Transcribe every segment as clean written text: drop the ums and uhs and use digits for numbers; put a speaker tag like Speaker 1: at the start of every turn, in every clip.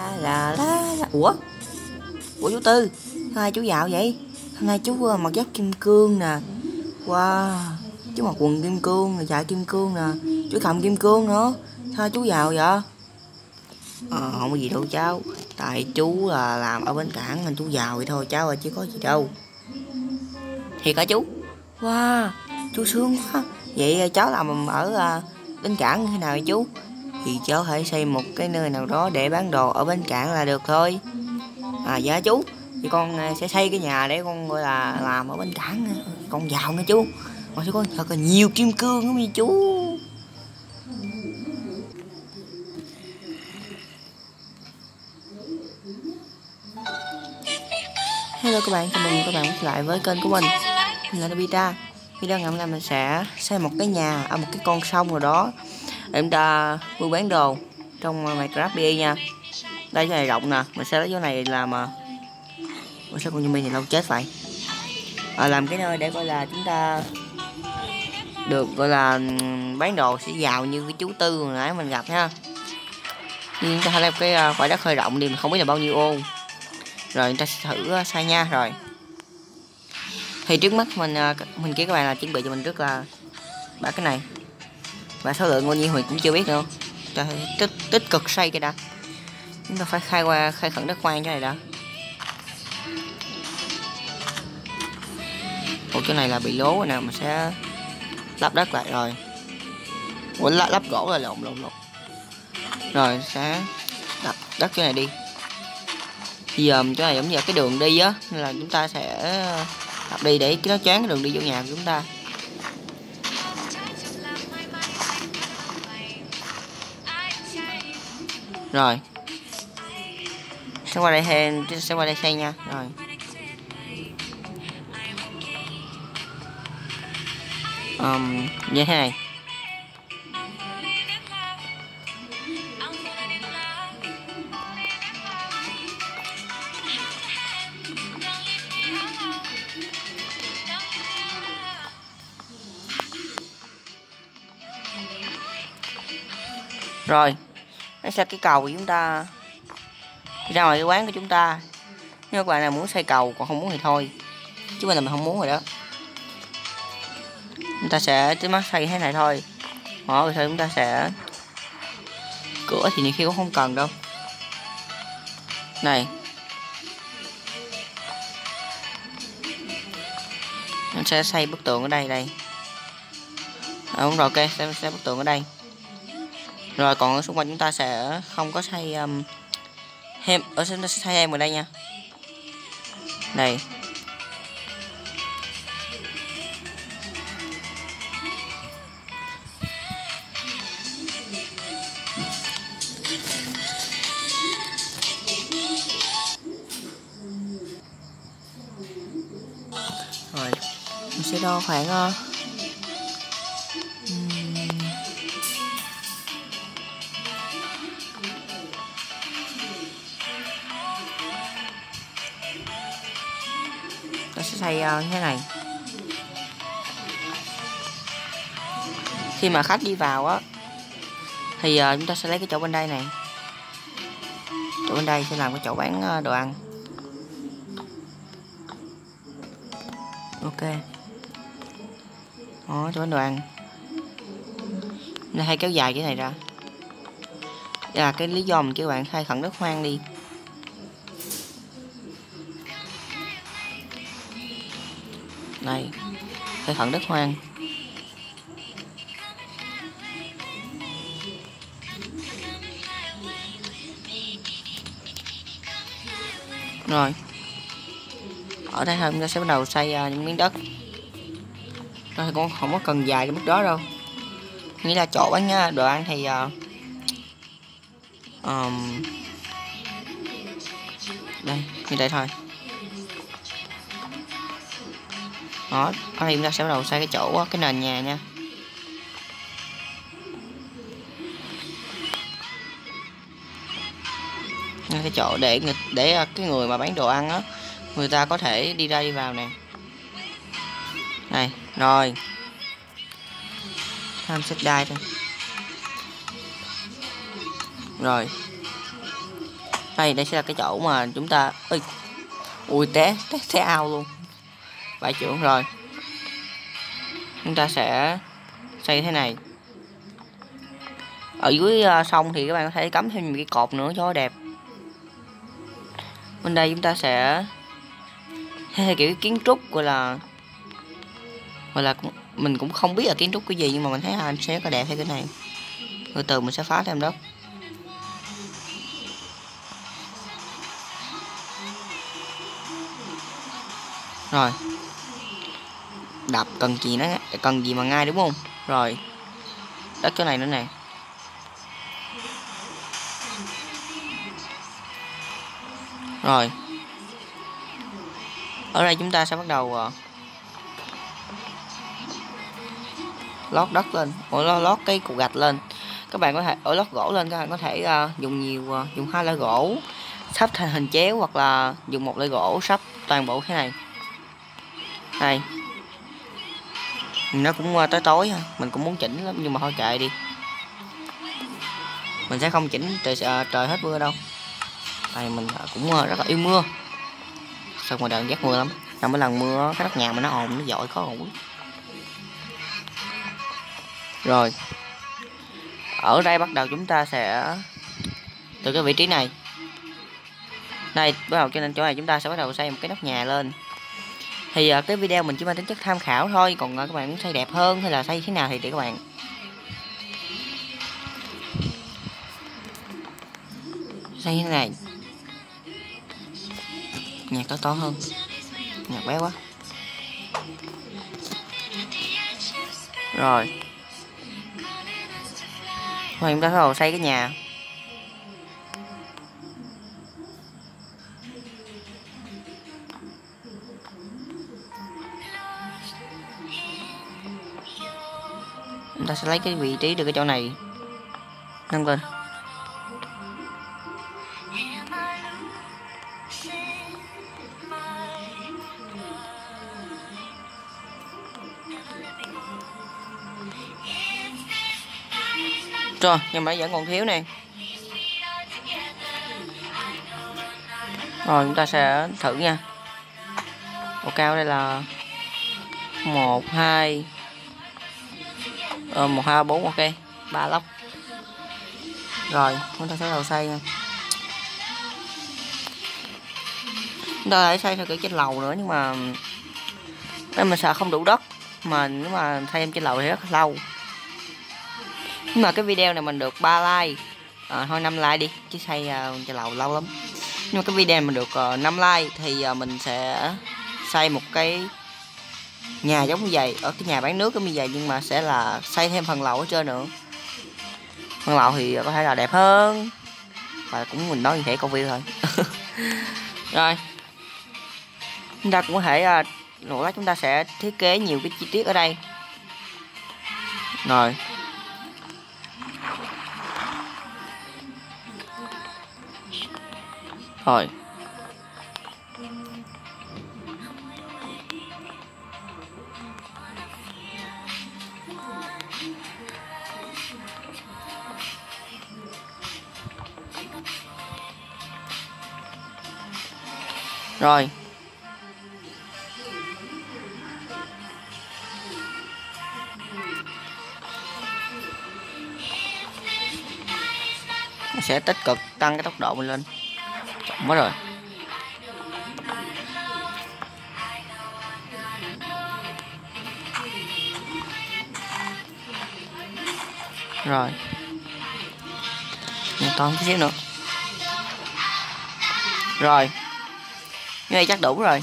Speaker 1: la. Ủa chú Tư, hai chú dạo vậy? Hôm nay chú mặc giáp kim cương nè. Wow, chú mặc quần kim cương, chạy kim cương nè, chú cầm kim cương nữa. Sao chú giàu vậy? Không có gì đâu cháu, tại chú là làm ở bến cảng nên chú giàu vậy thôi cháu ơi, chứ có gì đâu. Thiệt hả chú? Wow, chú sướng quá. Vậy cháu làm ở bến cảng như thế nào vậy chú? Thì cháu hãy xây một cái nơi nào đó để bán đồ ở bến cảng là được thôi. Dạ chú, thì con sẽ xây cái nhà để con gọi là làm ở bến cảng, con giàu nữa chú. Mà chú có thật là nhiều kim cương lắm chú. Hello các bạn, chào mừng các bạn quay lại với kênh của mình là Nobita. Video ngày hôm nay mình sẽ xây một cái nhà ở một cái con sông nào đó để chúng ta buôn bán đồ trong Minecraft BE nha. Đây cái này rộng nè, mình sẽ lấy chỗ này làm sao con zombie này lâu chết vậy. Làm cái nơi để gọi là chúng ta được gọi là bán đồ sẽ giàu như cái chú Tư hồi nãy mình gặp ha. Nhưng ta lấy cái quả đất hơi rộng đi, mình không biết là bao nhiêu ô. Rồi chúng ta sẽ thử xây nha. Rồi thì trước mắt mình kia các bạn là chuẩn bị cho mình rất là ba cái này, và số lượng bao nhiêu mình cũng chưa biết nữa. Ta tích cực xây cái đã, chúng ta phải khai khẩn đất khoan cái này đã. Ủa cái này là bị lố rồi nè, mình sẽ lắp đất lại rồi. Ủa lắp gỗ là lộn. Rồi sẽ đập đất cái này đi. Bây giờ chỗ này giống như là cái đường đi á, nên là chúng ta sẽ đập đi để nó choáng cái đường đi vô nhà của chúng ta. Rồi sẽ qua đây xây nha. Rồi như thế này. Rồi nó sẽ cái cầu của chúng ta ra ngoài cái quán của chúng ta. Nếu các bạn nào muốn xây cầu, còn không muốn thì thôi, chứ mình là mình không muốn rồi đó. Chúng ta sẽ tới mắt xây thế này thôi. Rồi thôi chúng ta sẽ cửa thì nhiều khi cũng không cần đâu. Này mình sẽ xây bức tường ở đây. Đúng rồi, ok, sẽ bức tường ở đây. Rồi còn ở xung quanh chúng ta sẽ không có xây thêm, ở chúng ta sẽ xây thêm ở đây nha. Đây. Rồi mình sẽ đo khoảng ta sẽ xây như thế này. Khi mà khách đi vào á thì chúng ta sẽ lấy cái chỗ bên đây này. Chỗ bên đây sẽ làm cái chỗ bán đồ ăn. Ok. Đó, chỗ bán đồ ăn. Nên hay kéo dài cái này ra. Đây là cái lý do mình kêu bạn khai khẩn đất hoang đi. Này, khai khẩn đất hoang. Rồi ở đây thôi chúng ta sẽ bắt đầu xây những miếng đất. Rồi con không có cần dài cái mức đó đâu, nghĩa là chỗ bán đồ ăn thì đây như vậy thôi. Đó, ở đây chúng ta sẽ bắt đầu xây cái chỗ cái nền nhà nha. Cái chỗ để cái người mà bán đồ ăn á, người ta có thể đi ra đi vào nè. Này, rồi. Tham xếp đai thôi. Rồi. Đây sẽ là cái chỗ mà chúng ta ui té ao luôn. Vải trưởng rồi. Chúng ta sẽ xây thế này. Ở dưới sông thì các bạn có thể cắm thêm một cái cột nữa cho đẹp. Bên đây chúng ta sẽ theo kiểu kiến trúc gọi là mình cũng không biết là kiến trúc cái gì, nhưng mà mình thấy anh sẽ có đẹp theo cái này. Từ từ mình sẽ phá thêm đó. Rồi. Đập cần gì mà ngay đúng không? Rồi. Đất chỗ này nữa nè. Rồi. Ở đây chúng ta sẽ bắt đầu lót đất lên, lót cái cục gạch lên. Các bạn có thể lót gỗ lên, các bạn có thể dùng 2 loại gỗ sắp thành hình chéo, hoặc là dùng 1 loại gỗ sắp toàn bộ thế này. Đây. Nó cũng tối ha, mình cũng muốn chỉnh lắm nhưng mà thôi kệ đi. Mình sẽ không chỉnh trời hết mưa đâu. Đây mình cũng rất là yêu mưa. Sao ngoài đời ghét mưa lắm. Trong mỗi lần mưa cái nóc nhà mà nó ồn, nó dội khó ngủ. Rồi. Ở đây bắt đầu chúng ta sẽ từ cái vị trí này. Đây, bắt đầu cho nên chỗ này chúng ta sẽ bắt đầu xây một cái nóc nhà lên. Thì cái video mình chỉ mang tính chất tham khảo thôi, còn các bạn muốn xây đẹp hơn hay là xây thế nào thì để các bạn. Xây thế này. Nhạc to hơn. Nhạc bé quá. Rồi. Rồi chúng ta bắt đầu xây cái nhà. Chúng ta sẽ lấy cái vị trí được cái chỗ này nâng lên. Rồi, nhưng mà vẫn còn thiếu nè. Rồi chúng ta sẽ thử nha. Độ cao đây là 1, 2 1, 2, 4, ok 3 lốc. Rồi chúng ta sẽ đầu xây nha. Chúng ta phải xây theo kiểu trên lầu nữa, nhưng mà đây mình sợ không đủ đất, mà nếu mà xây em trên lầu thì rất là lâu. Nhưng mà cái video này mình được 3 like, thôi 5 like đi, chứ xây trên lầu lâu lắm. Nhưng mà cái video này mình được 5 like thì mình sẽ xây một cái nhà giống như vậy, ở cái nhà bán nước giống như vậy, nhưng mà sẽ là xây thêm phần lầu ở trên nữa. Phần lầu thì có thể là đẹp hơn, và cũng mình nói như thế câu view thôi. Rồi chúng ta cũng có thể một lát chúng ta sẽ thiết kế nhiều cái chi tiết ở đây. Rồi rồi rồi sẽ tích cực tăng cái tốc độ mình lên. Chậm quá rồi. Rồi to chút xíu nữa. Rồi cái này chắc đủ rồi.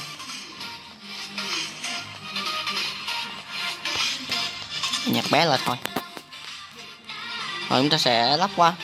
Speaker 1: Nhặt bé lại thôi. Rồi chúng ta sẽ lắp qua.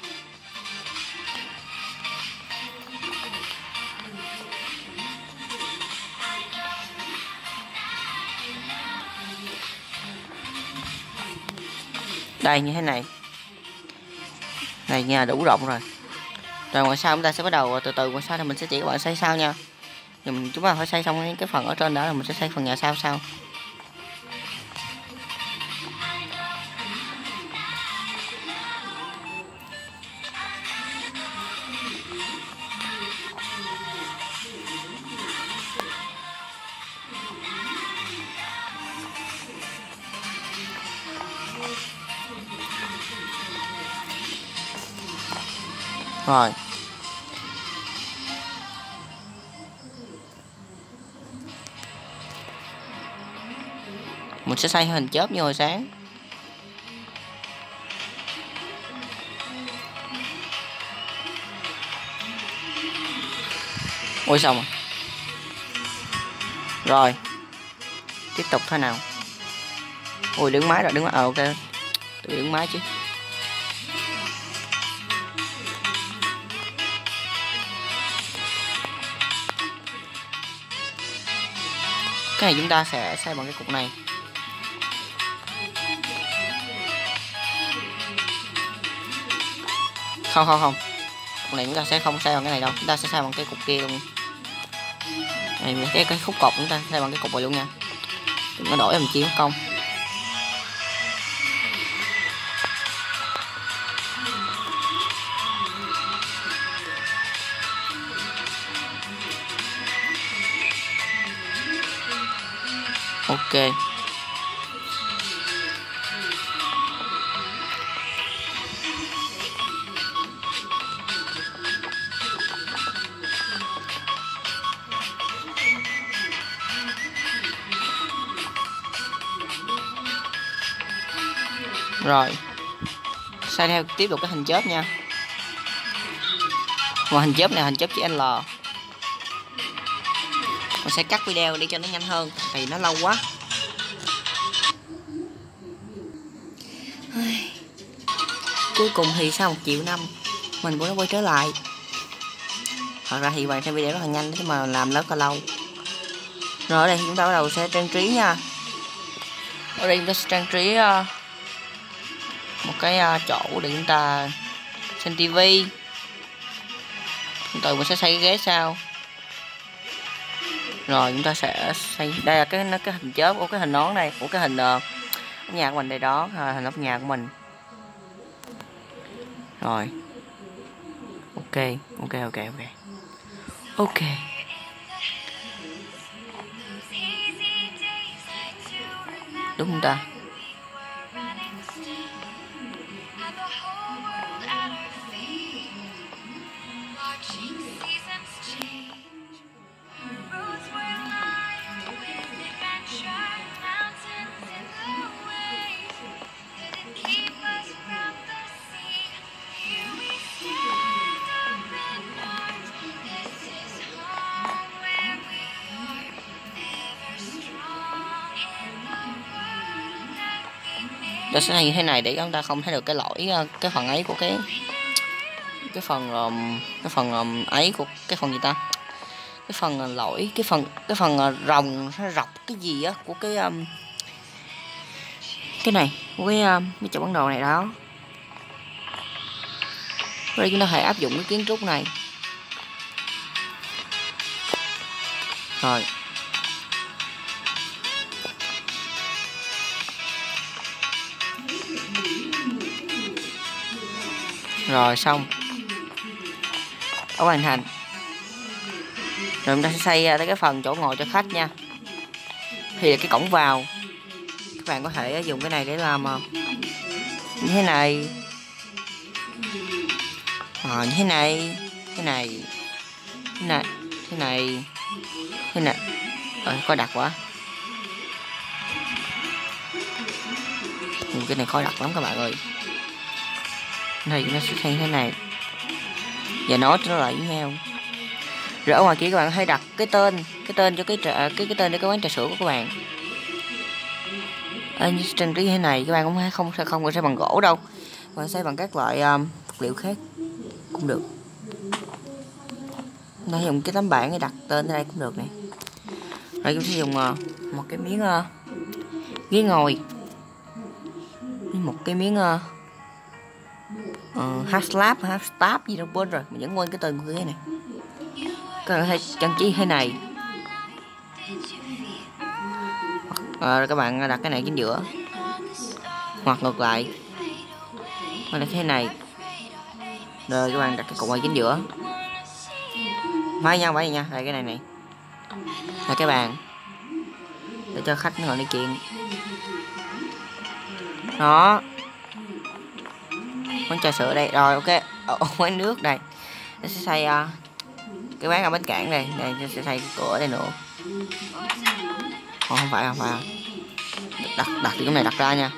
Speaker 1: Đây như thế này. Này nhà đủ rộng rồi. Rồi ngoài sau chúng ta sẽ bắt đầu từ từ, ngoài sau thì mình sẽ chỉ các bạn xây sau nha. Chúng ta phải xây xong cái phần ở trên đó là mình sẽ xây phần nhà sau. Rồi mình sẽ xây hình chớp như hồi sáng. Ôi xong rồi. Rồi tiếp tục thế nào. Ôi đứng máy rồi, đứng máy. Ok, tự đứng máy chứ. Cái này chúng ta sẽ xây bằng cái cục này. Không, cục này chúng ta sẽ không xây bằng cái này đâu, chúng ta sẽ xây bằng cái cục kia luôn. Này cái khúc cột chúng ta xây bằng cái cục này luôn nha, đừng có đổi làm chi mất công. Ok. Rồi xây theo tiếp tục cái hình chớp nha. Mà hình chớp này hình chớp chữ L. Mình sẽ cắt video để cho nó nhanh hơn thì nó lâu quá. Cuối cùng thì sau 1 triệu năm mình cũng đã quay trở lại. Thật ra thì bạn xem video rất là nhanh chứ mà làm rất là lâu. Rồi ở đây chúng ta bắt đầu sẽ trang trí nha. Ở đây chúng ta sẽ trang trí một cái chỗ để chúng ta xem tivi. Từ mình sẽ xây cái ghế sau. Rồi chúng ta sẽ xây, đây là cái hình chớp của cái hình nón đây, của cái hình nhà của mình đây đó, hình nóc nhà của mình. Rồi ok. Đúng không ta? Nó sẽ như thế này để chúng ta không thấy được cái lỗi, cái phần ấy của cái phần ấy của cái phần gì ta, cái phần lỗi, cái phần rồng nó rọc cái gì á của cái này của cái chỗ bản đồ này đó. Đây chúng ta hãy áp dụng cái kiến trúc này. Rồi xong, đã hoàn thành. Rồi chúng ta sẽ xây tới cái phần chỗ ngồi cho khách nha. Thì là cái cổng vào, các bạn có thể dùng cái này để làm như thế này, như thế này, thế này. Coi đặc quá. Cái này khó đặc lắm các bạn ơi. Đây nó sẽ thay thế này và nó lại với nhau. Rồi ở ngoài kia các bạn hãy đặt cái tên cho cái tên để cái quán trà sữa của các bạn. Trang trí thế này các bạn cũng không sẽ bằng gỗ đâu, bạn sẽ bằng các loại vật liệu khác cũng được. Nó dùng cái tấm bảng để đặt tên ở đây cũng được này. Rồi chúng sẽ dùng một cái miếng ghế ngồi, một cái miếng half gì đâu quên rồi, mình vẫn quên cái tên của cái này. Các bạn có thể trang trí thế này. Rồi các bạn đặt cái này chính giữa, hoặc ngược lại, hoặc là thế này. Rồi các bạn đặt cái cục này chính giữa. Phải nha. Đây cái này là cái bàn để cho khách ngồi nói chuyện. Đó, quán trà sữa đây. Rồi ok, quán nước đây. Nó sẽ xây cái quán ở bến cảng này, đây nó sẽ xây cái cửa ở đây nữa. Không phải đặt cái này đặt ra nha.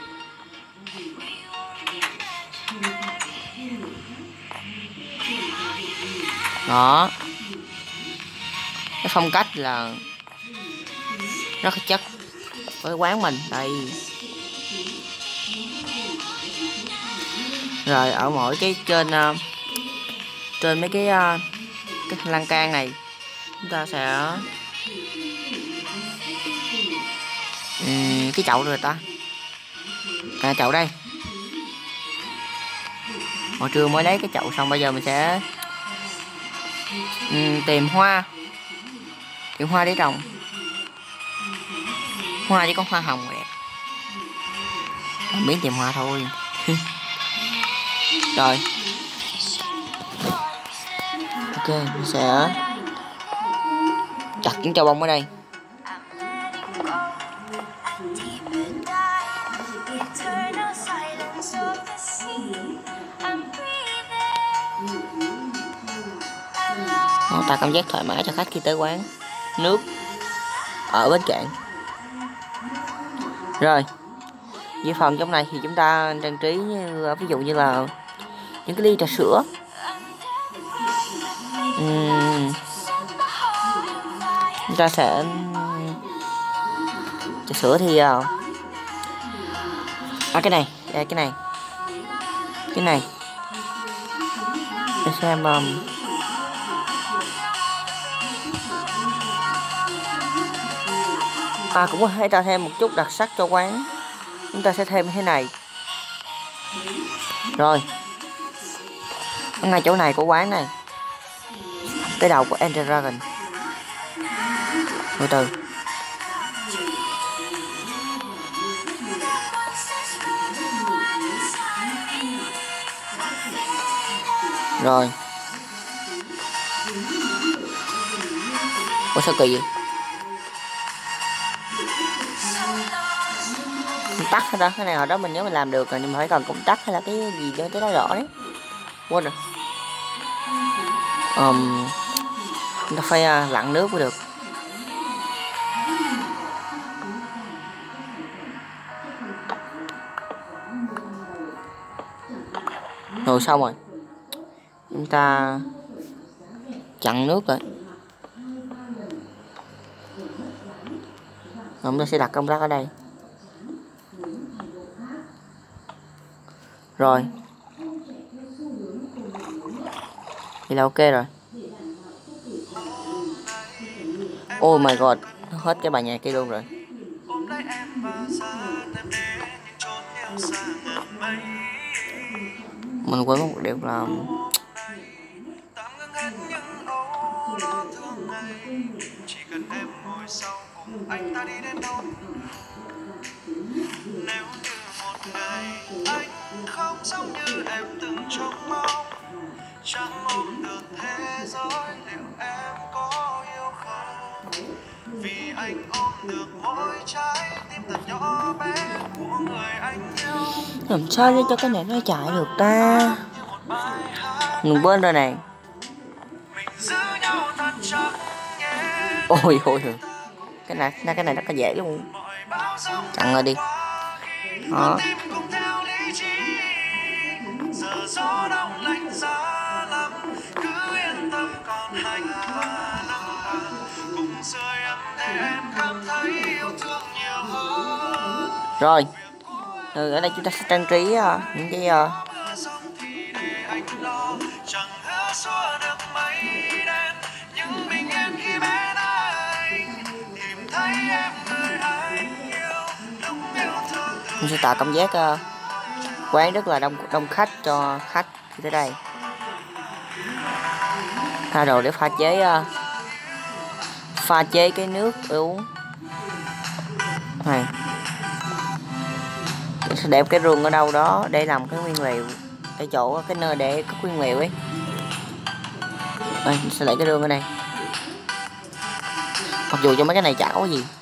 Speaker 1: Đó, cái phong cách là rất là chất với quán mình đây. Rồi ở mỗi cái trên mấy cái lan can này chúng ta sẽ cái chậu rồi ta, chậu đây. Hồi trưa mới lấy cái chậu xong, bây giờ mình sẽ tìm hoa để trồng. Hoa chỉ có hoa hồng đẹp, không biết tìm hoa thôi. Rồi ok, mình sẽ đặt những chậu bông ở đây. Nó tạo cảm giác thoải mái cho khách khi tới quán nước ở bến cảng. Rồi dưới phần trong này thì chúng ta trang trí như, ví dụ như là những cái ly trà sữa. Chúng ta sẽ trà sữa thì cái này đây, cái này để xem cũng có thể tạo thêm một chút đặc sắc cho quán. Chúng ta sẽ thêm thế này. Rồi ở ngay chỗ này của quán này, cái đầu của Ender Dragon. Từ từ. Rồi. Ủa sao kỳ vậy? Tắt hay đó, cái này hồi đó mình nhớ mình làm được rồi, nhưng mà phải cần công tắc hay là cái gì cho tới đó rõ đấy. Quên rồi. Chúng ta phải lặn nước mới được. Rồi xong rồi. Chúng ta chặn nước rồi. Chúng ta sẽ đặt công tắc ở đây. Rồi thì là ok rồi. Oh my god, hết cái bài nhạc kia luôn rồi. Mình quên một điều là chỉ cần em ngồi sau cùng anh ta đi đến đâu. Nếu như một ngày anh không giống như em từng trông mong, chẳng ôm được thế giới, liệu em có yêu không? Vì anh ôm được mỗi trái tim thật nhỏ bé của người anh yêu. Làm sao để cho cái này nó chạy được ta? Mình quên rồi này. Ôi cái này rất là dễ luôn. Chặn rồi đi. Đó. Rồi. Ở đây chúng ta sẽ trang trí những cái mình sẽ tạo cảm giác quán rất là đông khách cho khách khi tới đây. Tha đồ để pha chế cái nước uống này. Mình sẽ để cái rương ở đâu đó để làm cái nguyên liệu, cái chỗ cái nơi để có nguyên liệu ấy. Đây, mình sẽ để cái rương ở đây. Mặc dù cho mấy cái này chả có gì.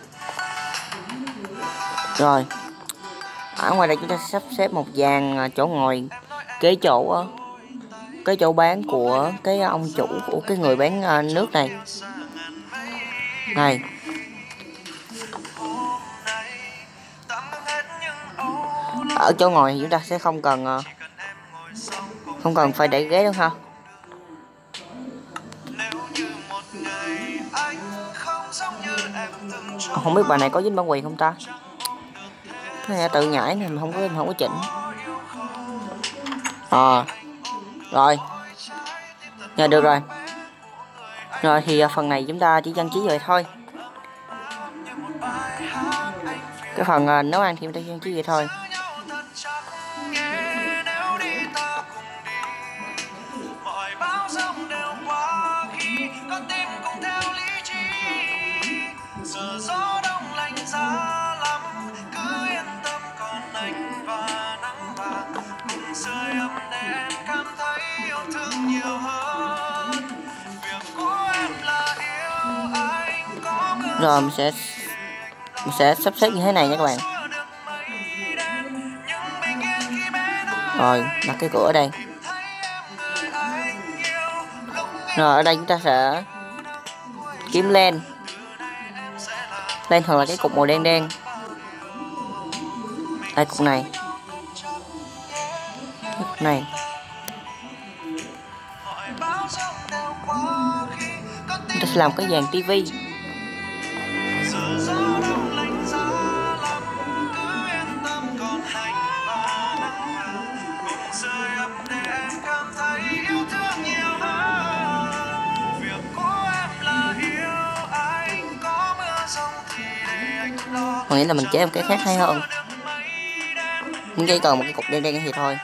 Speaker 1: Rồi ở ngoài đây chúng ta sẽ sắp xếp một dàn chỗ ngồi kế chỗ cái chỗ bán của cái ông chủ của cái người bán nước này. Này. Ở chỗ ngồi thì chúng ta sẽ không cần phải để ghế đâu ha. Không biết bà này có dính bản quyền không ta? Cái này tự nhảy này mà không có chỉnh. Rồi. Dạ được rồi. Rồi thì phần này chúng ta chỉ trang trí vậy thôi. Cái phần nấu ăn thì chúng ta trang trí vậy thôi. Rồi mình sẽ sắp xếp như thế này nha các bạn. Rồi đặt cái cửa ở đây. Rồi ở đây chúng ta sẽ kiếm len hoặc là cái cục màu đen đen. Đây cục này. Cục này. Chúng ta sẽ làm cái dàn tivi. Còn nghĩ là mình chế một cái khác hay hơn. Mình chỉ cần một cái cục đen đen thì thôi.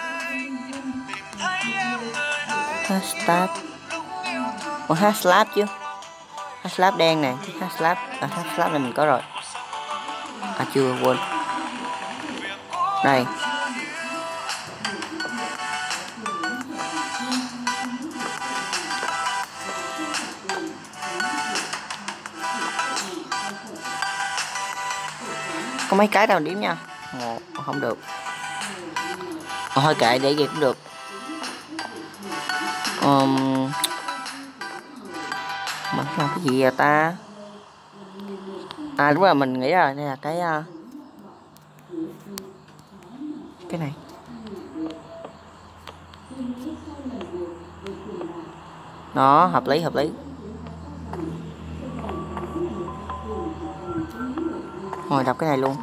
Speaker 1: Hashtag. Còn hashtag chứ. Hashtag đen nè. Hashtag này mình có rồi. Chưa quên. Đây. Có mấy cái đâu điểm nha. Không được. Thôi kệ để gì cũng được. Mình làm cái gì vậy ta? Đúng rồi, mình nghĩ rồi, đây là cái này. Đó, hợp lý. Rồi đọc cái này luôn.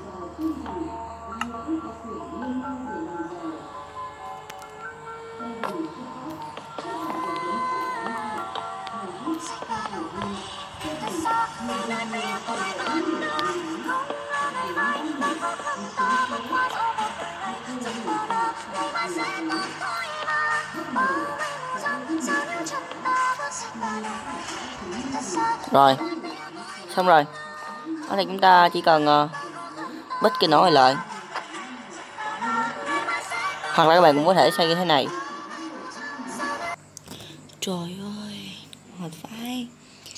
Speaker 1: Rồi, xong rồi. Ở đây chúng ta chỉ cần bích cái nồi lại. Hoặc là các bạn cũng có thể xây như thế này. Trời ơi, mệt phải.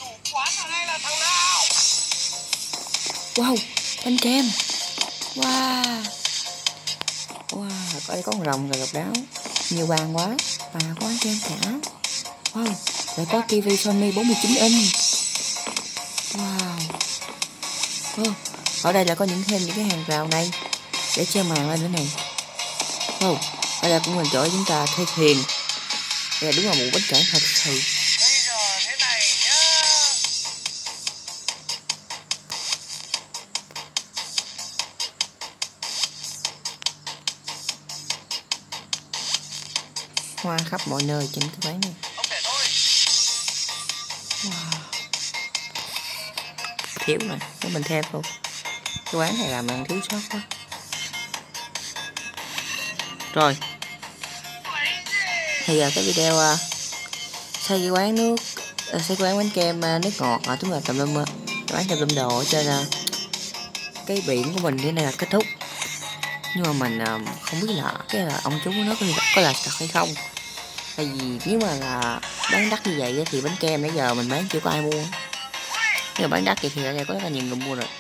Speaker 1: Wow, bánh kem. Wow, ở đây có con rồng rồi, độc đáo. Nhiều bàn quá, và có bánh kem cả. Wow, lại có TV Sony 49 inch. Wow. Ở đây là có thêm những cái hàng rào này để che màn lên nữa này. Ở đây cũng là chỗ chúng ta thuê thuyền. Đây là đúng là một bến cảng thật sự. Hoa khắp mọi nơi trên cái quán này. Wow. Thiếu nè, để mình thêm không? Cái quán này làm ăn thiếu sót quá. Rồi. Thì cái video xây cái quán nước, xây quán bánh kem nước ngọt tức là tùm lum quán tùm lum đồ ở trên cái biển của mình thế này là kết thúc. Nhưng mà mình không biết là cái ông chú nó có là thật hay không. Tại vì nếu mà là bán đắt như vậy thì bánh kem nãy giờ mình bán chưa có ai mua. Nếu mà bán đắt thì ở đây có rất là nhiều người mua rồi.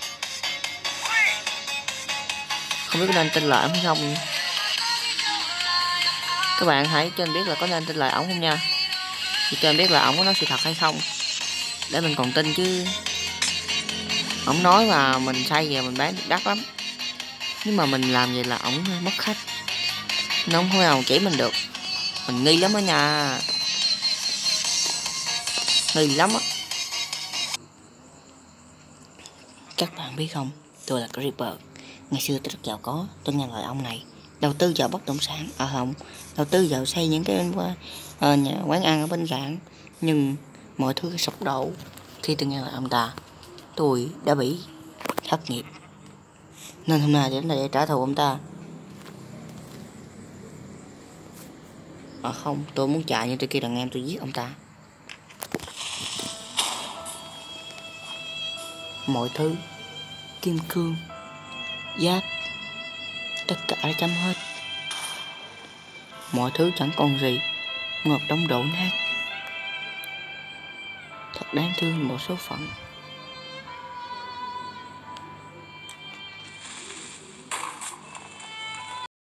Speaker 1: Không biết có nên tin lại hay không. Các bạn hãy cho mình biết là có nên tin lời ổng không nha. Thì cho mình biết là ổng có nói sự thật hay không, để mình còn tin chứ. Ổng nói mà mình sai về mình bán được đắt lắm. Nếu mà mình làm vậy là ổng mất khách, nó không thể nào chỉ mình được. Mình nghi lắm đó nha, nghi lắm á. Các bạn biết không, tôi là Creeper. Ngày xưa tôi rất giàu có, tôi nghe lời ông này đầu tư vào bất động sản, không, đầu tư vào xây những cái nhà quán ăn ở bên cạnh. Nhưng mọi thứ sụp đổ khi tôi nghe lời ông ta. Tôi đã bị thất nghiệp, nên hôm nay đến đây để trả thù ông ta. Không, tôi muốn chạy nhưng tôi kêu đàn em tôi giết ông ta. Mọi thứ, kim cương, giáp, tất cả đã chấm hết. Mọi thứ chẳng còn gì, một đống đổ nát. Thật đáng thương một số phận.